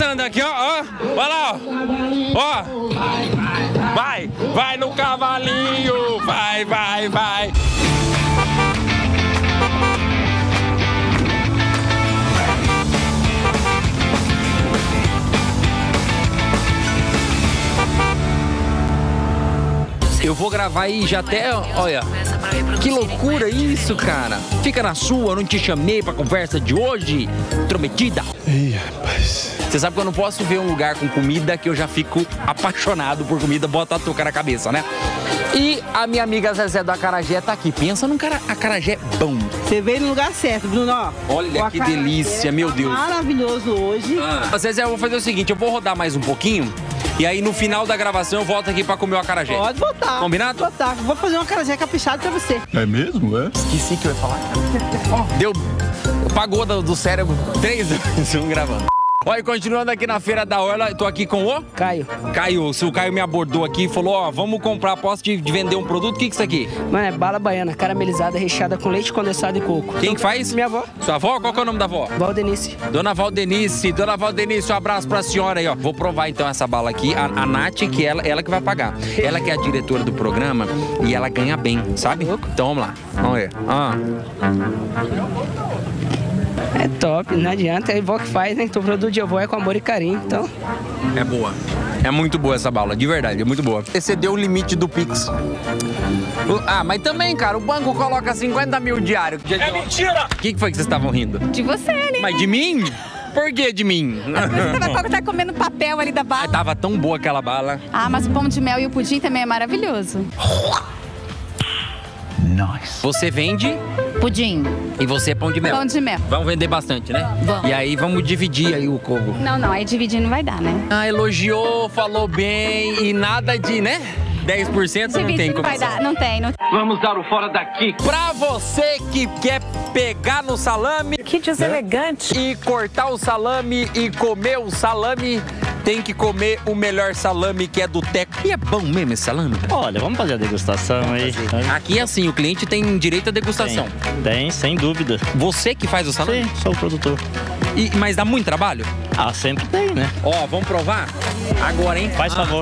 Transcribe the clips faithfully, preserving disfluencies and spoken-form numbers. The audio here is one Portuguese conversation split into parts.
começando aqui, ó, ó. Olha lá, ó. Ó. Vai, vai no cavalinho. Vai, vai, vai. Eu vou gravar aí já até, olha, que loucura isso, cara. Fica na sua, eu não te chamei pra conversa de hoje, intrometida. Ih, rapaz. Você sabe que eu não posso ver um lugar com comida que eu já fico apaixonado por comida, bota a touca na cabeça, né? E a minha amiga Zezé do Acarajé tá aqui. Pensa num cara, acarajé bom. Você veio no lugar certo, Bruno. Olha que delícia, meu Deus. Maravilhoso hoje. Ah. Zezé, eu vou fazer o seguinte, eu vou rodar mais um pouquinho. E aí, no final da gravação, eu volto aqui pra comer o acarajé. Pode voltar. Combinado? Pode voltar. Vou fazer um acarajé caprichado pra você. É mesmo, é? Esqueci que eu ia falar. Oh, deu... Pagou do, do cérebro três anos um gravando. Olha, continuando aqui na Feira da Orla, eu tô aqui com o... Caio. Caio, se o Caio me abordou aqui e falou, ó, vamos comprar, posso de, de vender um produto, o que que é isso aqui? Mano, é bala baiana, caramelizada, recheada com leite condensado e coco. Quem que faz? Minha avó. Sua avó? Qual que é o nome da avó? Valdenice. Dona Valdenice, Dona Valdenice, um abraço pra senhora aí, ó. Vou provar então essa bala aqui, a, a Nath, que ela, ela que vai pagar. Ela que é a diretora do programa e ela ganha bem, sabe? Então vamos lá, vamos ver. Ah. É top, não adianta, é a avó que faz, né? Então o produto de avó é com amor e carinho, então... É boa. É muito boa essa bala, de verdade, é muito boa. Excedeu o limite do Pix. Ah, mas também, cara, o banco coloca cinquenta mil diário. É mentira! O que, que foi que vocês estavam rindo? De você ali. Mas de mim? Por que de mim? Você tava, tá comendo papel ali da bala. Ah, tava tão boa aquela bala. Ah, mas o pão de mel e o pudim também é maravilhoso. Nice. Você vende... Pudim. E você é pão de mel. Pão de mel. Vamos vender bastante, né? Vamos. E aí vamos dividir aí o coco. Não, não, aí dividir não vai dar, né? Ah, elogiou, falou bem e nada de, né? dez por cento não tem não vai dar, não tem, não tem. Vamos dar o fora daqui. Pra você que quer pegar no salame... Que deselegante. E cortar o salame e comer o salame... Tem que comer o melhor salame, que é do Teco. E é bom mesmo esse salame? Olha, vamos fazer a degustação aí. Aqui é assim, o cliente tem direito à degustação. Tem, tem, sem dúvida. Você que faz o salame? Sim, sou o produtor. E, mas dá muito trabalho? Ah, sempre tem, né? Ó, vamos provar? Agora, hein? Faz ah. favor.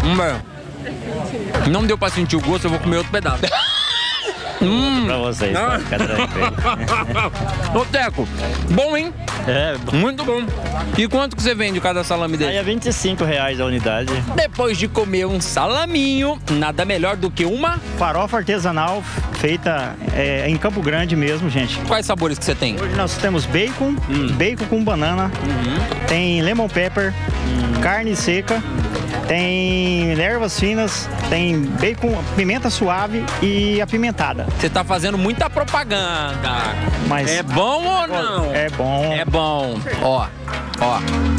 Hum, não deu pra sentir o gosto, eu vou comer outro pedaço. Hum. Pra vocês, ah. fica tranquilo. Ô, Teco, bom, hein? É, muito bom. E quanto que você vende cada salame dele? Aí é vinte e cinco reais a unidade. Depois de comer um salaminho, nada melhor do que uma... Farofa artesanal, feita é, em Campo Grande mesmo, gente. Quais sabores que você tem? Hoje nós temos bacon, hum. bacon com banana, uhum. tem lemon pepper, hum. carne seca, tem ervas finas, tem bacon, pimenta suave e apimentada. Você tá fazendo muita propaganda. Mas é bom ou não? É bom. É bom. Ó, ó.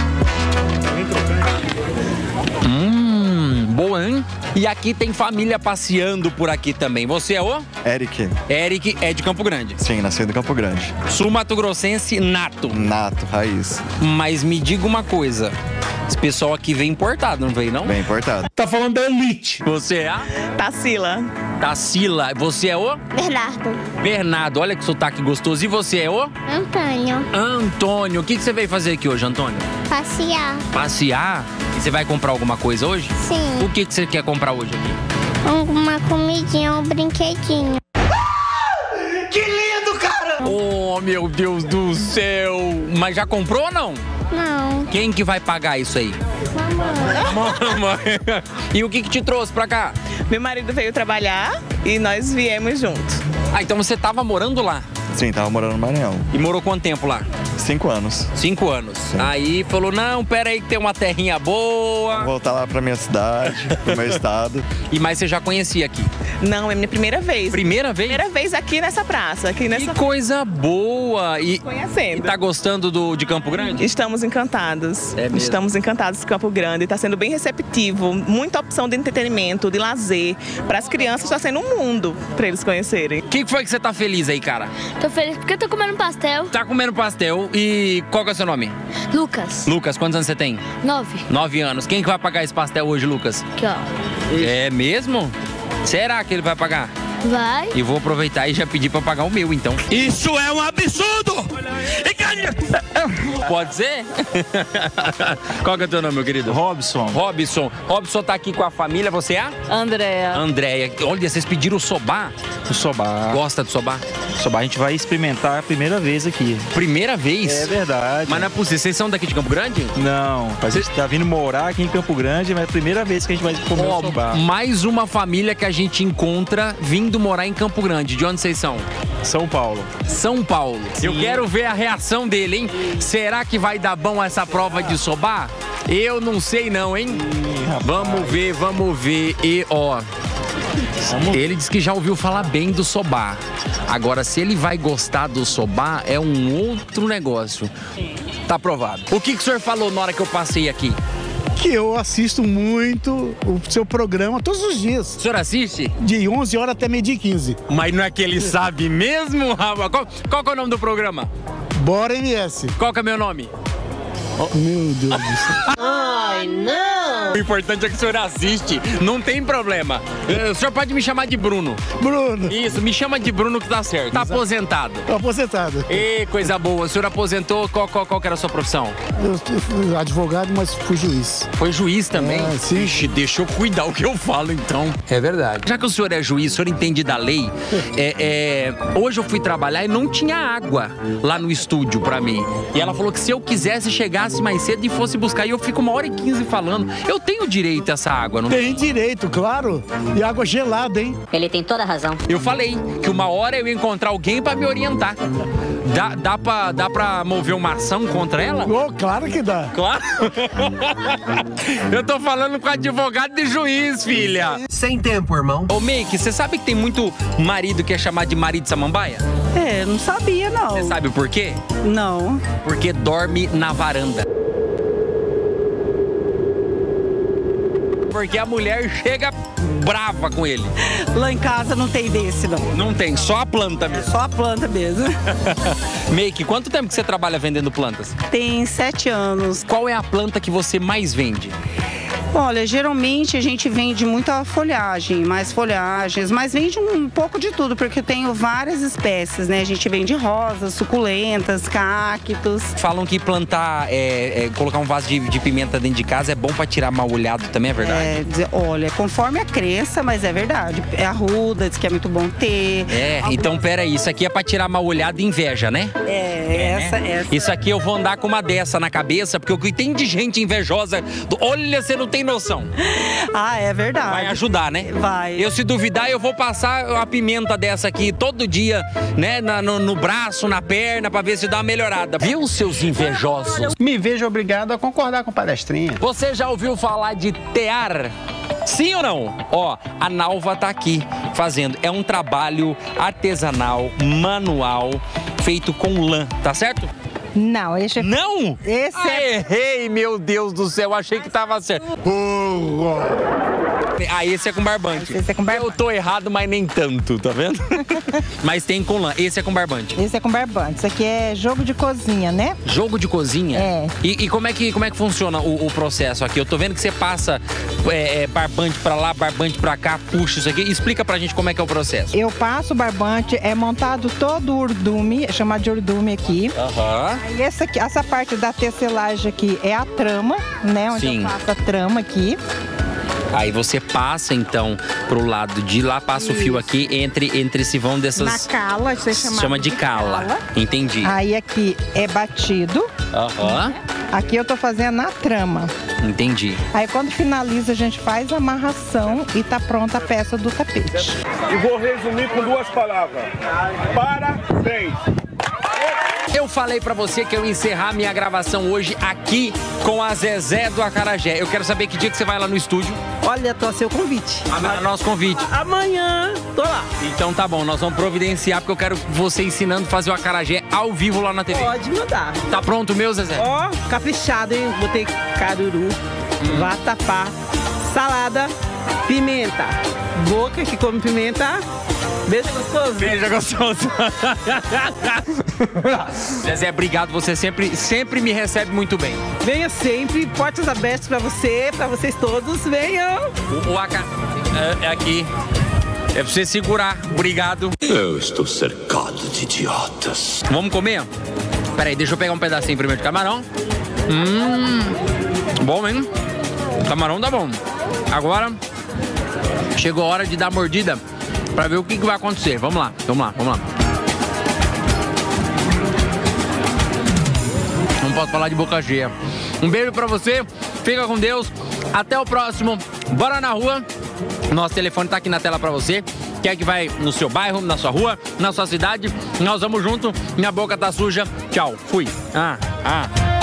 Hum, boa, hein? E aqui tem família passeando por aqui também. Você é o? Eric. Eric é de Campo Grande. Sim, nasceu em Campo Grande. Sul Mato Grossense nato. Nato, raiz. Mas me diga uma coisa. Esse pessoal aqui vem importado, não veio, não? Vem importado. Tá falando da elite. Você é a? Tarsila. Tarsila. Você é o? Bernardo. Bernardo. Olha que sotaque gostoso. E você é o? Antônio. Antônio. O que, que você veio fazer aqui hoje, Antônio? Passear. Passear? E você vai comprar alguma coisa hoje? Sim. O que, que você quer comprar hoje aqui? Uma comidinha, um brinquedinho. Que lindo, cara! Oh, meu Deus do céu! Mas já comprou ou não? Não. Quem que vai pagar isso aí? Mamãe. Mamãe. E o que que te trouxe pra cá? Meu marido veio trabalhar e nós viemos juntos. Ah, então você tava morando lá? Sim, tava morando no Maranhão. E morou quanto tempo lá? Cinco anos. Cinco anos. Sim. Aí falou, não, pera aí que tem uma terrinha boa. Vou voltar lá pra minha cidade, pro meu estado. E mais você já conhecia aqui? Não, é minha primeira vez. Primeira vez? Primeira vez aqui nessa praça. Aqui nessa... Que coisa boa! E, Conhecendo. E tá gostando do, de Campo Grande? Estamos encantados. É mesmo? Estamos encantados de Campo Grande. Está sendo bem receptivo. Muita opção de entretenimento, de lazer. Para as crianças está sendo um mundo para eles conhecerem. O que foi que você tá feliz aí, cara? Tô feliz porque eu tô comendo pastel. Tá comendo pastel e qual que é o seu nome? Lucas. Lucas, quantos anos você tem? Nove. Nove anos. Quem que vai pagar esse pastel hoje, Lucas? Aqui, ó. É mesmo? Será que ele vai pagar? Vai. E vou aproveitar e já pedir pra pagar o meu, então. Isso é um absurdo! Pode ser? Qual que é o teu nome, meu querido? Robson. Robson. Robson tá aqui com a família, você é? Andréia. Andréia. Olha, vocês pediram o sobá? O sobá. Gosta do sobá? O sobá a gente vai experimentar a primeira vez aqui. Primeira vez? É verdade. Mas não é possível. Vocês são daqui de Campo Grande? Não, a gente tá vindo morar aqui em Campo Grande, mas é a primeira vez que a gente vai comer Ó, o sobá. mais uma família que a gente encontra vindo morar em Campo Grande. De onde vocês são? São Paulo. São Paulo. Eu quero ver a reação dele, hein? Será que vai dar bom essa prova de sobá? Eu não sei não, hein? Vamos ver, vamos ver. E, ó... Ele disse que já ouviu falar bem do sobá. Agora, se ele vai gostar do sobá, é um outro negócio. Tá aprovado. O que, que o senhor falou na hora que eu passei aqui? Que eu assisto muito o seu programa todos os dias. O senhor assiste? De onze horas até meio-dia e quinze. Mas não é que ele sabe mesmo, rapaz? Qual, qual que é o nome do programa? Bora M S. Qual que é meu nome? Oh, meu Deus do céu. Ai, não! O importante é que o senhor assiste, não tem problema. O senhor pode me chamar de Bruno. Bruno. Isso, me chama de Bruno que tá certo. Tá aposentado. Tô aposentado. Ê, coisa boa. O senhor aposentou, qual, qual, qual que era a sua profissão? Eu fui advogado, mas fui juiz. Foi juiz também? É, sim. Ixi, deixa eu cuidar o que eu falo, então. É verdade. Já que o senhor é juiz, o senhor entende da lei, é, é, hoje eu fui trabalhar e não tinha água lá no estúdio pra mim. E ela falou que se eu quisesse chegasse mais cedo e fosse buscar, e eu fico uma hora e quinze falando, eu tenho direito a essa água, não tem? Tem direito, claro. E água gelada, hein? Ele tem toda a razão. Eu falei que uma hora eu ia encontrar alguém pra me orientar. Dá, dá, pra, dá pra mover uma ação contra ela? Oh, claro que dá. Claro. Eu tô falando com advogado de juiz, filha. Sem tempo, irmão. Ô, Meike, você sabe que tem muito marido que é chamado de marido de samambaia? É, não sabia, não. Você sabe por quê? Não. Porque dorme na varanda. Porque a mulher chega brava com ele. Lá em casa não tem desse, não. Não tem, só a planta mesmo. É só a planta mesmo. Meike, quanto tempo que você trabalha vendendo plantas? Tem sete anos. Qual é a planta que você mais vende? Olha, geralmente a gente vende muita folhagem, mais folhagens, mas vende um pouco de tudo, porque eu tenho várias espécies, né? A gente vende rosas, suculentas, cactos. Falam que plantar, é, é, colocar um vaso de, de pimenta dentro de casa é bom para tirar mal olhado, também é verdade? É, olha, conforme a crença, mas é verdade. É arruda, diz que é muito bom ter. É, então peraí, isso aqui é para tirar mal olhado e inveja, né? É, é essa, né? essa. Isso aqui eu vou andar com uma dessa na cabeça, porque o que tem de gente invejosa, olha, você não tem noção. Ah, é verdade. Vai ajudar, né? Vai. Eu, se duvidar, eu vou passar a pimenta dessa aqui todo dia, né? Na, no, no braço, na perna, pra ver se dá uma melhorada. Viu, seus invejosos? Me vejo obrigado a concordar com a palestrinha. Você já ouviu falar de tear? Sim ou não? Ó, a Nalva tá aqui fazendo. É um trabalho artesanal, manual, feito com lã, tá certo? Não, esse é... Não? Esse ah, é... errei, meu Deus do céu, achei que tava certo. Ah, esse é com barbante. Esse é com barbante. Eu tô errado, mas nem tanto, tá vendo? Mas tem com lã, esse é com barbante. Esse é com barbante, isso aqui é jogo de cozinha, né? Jogo de cozinha? É. E, e como, é que, como é que funciona o, o processo aqui? Eu tô vendo que você passa é, é, barbante pra lá, barbante pra cá, puxa isso aqui. Explica pra gente como é que é o processo. Eu passo o barbante, é montado todo o urdume, é chamado de urdume aqui. Aham. Aí essa, aqui, essa parte da tecelagem aqui é a trama, né? Onde Sim. eu faço a trama aqui. Aí você passa, então, pro lado de lá, passa Isso. o fio aqui entre, entre esse vão dessas... Na cala, você chama, chama de, de cala. cala. Entendi. Aí aqui é batido. Aham. Aqui eu tô fazendo na trama. Entendi. Aí quando finaliza, a gente faz a amarração e tá pronta a peça do tapete. E vou resumir com duas palavras. Parabéns! Eu falei pra você que eu ia encerrar minha gravação hoje aqui com a Zezé do Acarajé. Eu quero saber que dia que você vai lá no estúdio. Olha, tô a seu convite. A, nosso convite. Amanhã, tô lá. Então tá bom, nós vamos providenciar, porque eu quero você ensinando a fazer o acarajé ao vivo lá na T V. Pode mandar. Tá pronto meu, Zezé? Ó, oh, caprichado, hein? Botei caruru, hum. vatapá, salada, pimenta. Boca que come pimenta. Beijo gostoso. Beijo gostoso. Zezé, obrigado. Você sempre, sempre me recebe muito bem. Venha sempre. Portas abertas pra você, pra vocês todos. Venham. O, o aca... É, é aqui. É pra você segurar. Obrigado. Eu estou cercado de idiotas. Vamos comer? Pera aí, deixa eu pegar um pedacinho primeiro de camarão. Hum, bom, hein? Camarão tá bom. Agora, chegou a hora de dar mordida pra ver o que, que vai acontecer. Vamos lá, vamos lá, vamos lá. Não posso falar de boca cheia. Um beijo pra você, fica com Deus. Até o próximo. Bora na rua. Nosso telefone tá aqui na tela pra você. Quer que vai no seu bairro, na sua rua, na sua cidade? Nós vamos junto. Minha boca tá suja. Tchau. Fui. Ah, ah.